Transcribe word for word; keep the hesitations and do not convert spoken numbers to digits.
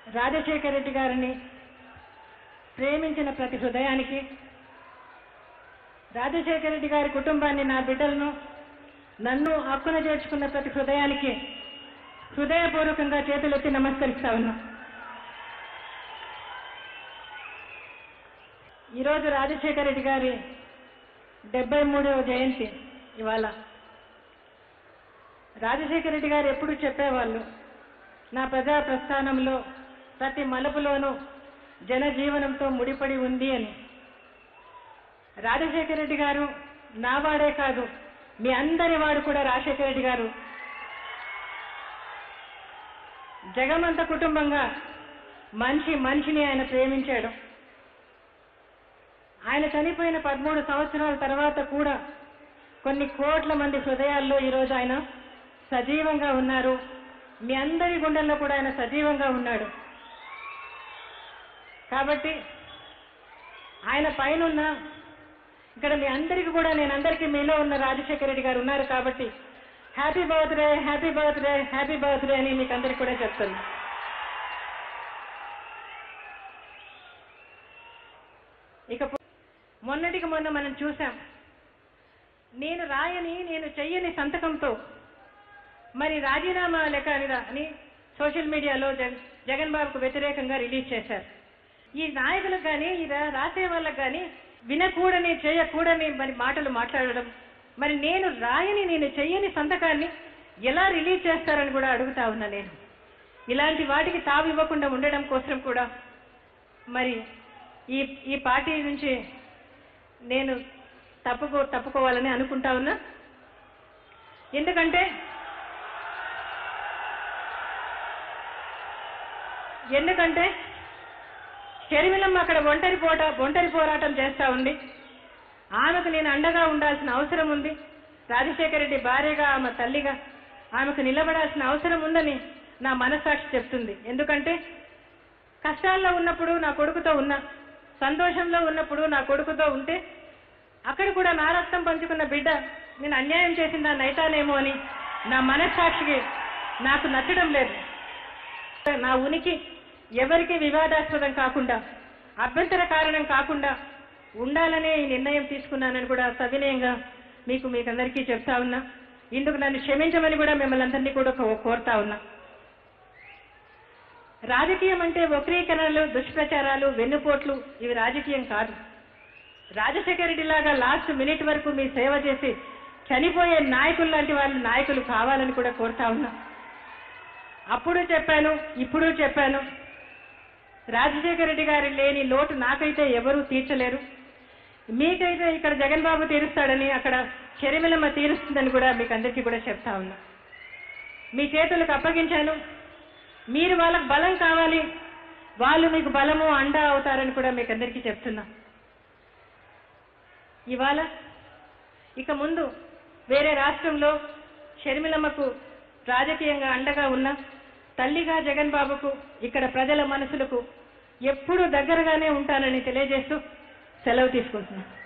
రాజశేఖర రెడ్డి గారిని ప్రేమించిన ప్రతి హృదయానికి, రాజశేఖర రెడ్డి గారి కుటుంబాన్ని, నా బిడ్డలను, నన్ను హక్కున చేర్చుకున్న ప్రతి హృదయానికి హృదయపూర్వకంగా చేతులెత్తి నమస్కరిస్తా ఉన్నా. ఈరోజు రాజశేఖర రెడ్డి గారి డెబ్బై మూడవ జయంతి. ఇవాళ రాజశేఖర రెడ్డి గారు ఎప్పుడు చెప్పేవాళ్ళు, నా ప్రజా ప్రస్థానంలో ప్రతి మలుపులోనూ జనజీవనంతో ముడిపడి ఉంది అని. రాజశేఖర రెడ్డి గారు నావాడే కాదు, మీ అందరి వాడు కూడా రాజశేఖర రెడ్డి గారు. జగమంత కుటుంబంగా మనిషి మనిషిని ఆయన ప్రేమించాడు. ఆయన చనిపోయిన పదమూడు సంవత్సరాల తర్వాత కూడా కొన్ని కోట్ల మంది హృదయాల్లో ఈరోజు ఆయన సజీవంగా ఉన్నారు. మీ అందరి గుండెల్లో కూడా ఆయన సజీవంగా ఉన్నాడు. కాబట్టి ఆయన పైన ఇక్కడ మీ అందరికీ కూడా, నేను అందరికీ మీలో ఉన్న రాజశేఖర రెడ్డి గారు ఉన్నారు కాబట్టి happy birthday, happy birthday, happy birthday అని మీకు అందరికీ కూడా చెప్తాను. ఇక మొన్నటికి మొన్న మనం చూసాం, నేను రాయని, నేను చెయ్యని సంతకంతో మరి రాజీనామా లెక్క అని సోషల్ మీడియాలో జగన్ బాబుకు వ్యతిరేకంగా రిలీజ్ చేశారు. ఈ నాయకులకు కానీ, ఈ రాసే వాళ్ళకు కానీ వినకూడని, చేయకూడని మరి మాటలు మాట్లాడడం, మరి నేను రాయని, నేను చెయ్యని సంతకాన్ని ఎలా రిలీజ్ చేస్తారని కూడా అడుగుతా ఉన్నా. నేను ఇలాంటి వాటికి తావు ఇవ్వకుండా ఉండడం కోసం కూడా మరి ఈ ఈ పార్టీ నుంచి నేను తప్పుకో తప్పుకోవాలని అనుకుంటా ఉన్నా. ఎందుకంటే ఎందుకంటే షర్మిలమ్మ అక్కడ ఒంటరి పోట ఒంటరి పోరాటం చేస్తూ ఉంది. ఆమెకు నేను అండగా ఉండాల్సిన అవసరం ఉంది. రాజశేఖర రెడ్డి భార్యగా, ఆమె తల్లిగా ఆమెకు నిలబడాల్సిన అవసరం ఉందని నా మనస్సాక్షి చెప్తుంది. ఎందుకంటే కష్టాల్లో ఉన్నప్పుడు నా కొడుకుతో ఉన్నా, సంతోషంలో ఉన్నప్పుడు నా కొడుకుతో ఉంటే అక్కడ కూడా నా రక్తం పంచుకున్న బిడ్డ నేను అన్యాయం చేసిందా నైతానేమో అని నా మనస్సాక్షికి నాకు నచ్చడం లేదు. నా ఉనికి ఎవరికి వివాదాస్పదం కాకుండా, అభ్యంతర కారణం కాకుండా ఉండాలనే ఈ నిర్ణయం తీసుకున్నానని కూడా సవినయంగా మీకు మీకందరికీ చెప్తా ఉన్నా. ఇందుకు నన్ను క్షమించమని కూడా మిమ్మల్ని అందరినీ కూడా కోరుతా ఉన్నా. రాజకీయం అంటే వక్రీకరణలు, దుష్ప్రచారాలు, వెన్నుపోట్లు ఇవి రాజకీయం కాదు. రాజశేఖర రెడ్డి లాగా లాస్ట్ మినిట్ వరకు మీ సేవ చేసి చనిపోయే నాయకులు లాంటి వాళ్ళు నాయకులు కావాలని కూడా కోరుతా ఉన్నా. అప్పుడు చెప్పాను, ఇప్పుడు చెప్పాను, రాజశేఖర రెడ్డి గారి లేని లోటు నాకైతే ఎవరూ తీర్చలేరు. మీకైతే ఇక్కడ జగన్ బాబు తీరుస్తాడని, అక్కడ షర్మిలమ్మ తీరుస్తుందని కూడా మీకు అందరికీ కూడా చెప్తా ఉన్నా. మీ చేతులకు అప్పగించాను. మీరు వాళ్ళకు బలం కావాలి, వాళ్ళు మీకు బలము అండా అవుతారని కూడా మీకు అందరికీ చెప్తున్నా. ఇవాళ ఇక ముందు వేరే రాష్ట్రంలో షర్మిలమ్మకు రాజకీయంగా అండగా ఉన్న తల్లిగా జగన్ బాబుకు ఇక్కడ ప్రజల మనసులకు ఎప్పుడూ దగ్గరగానే ఉంటానని తెలియజేస్తూ సెలవు తీసుకుంటున్నాను.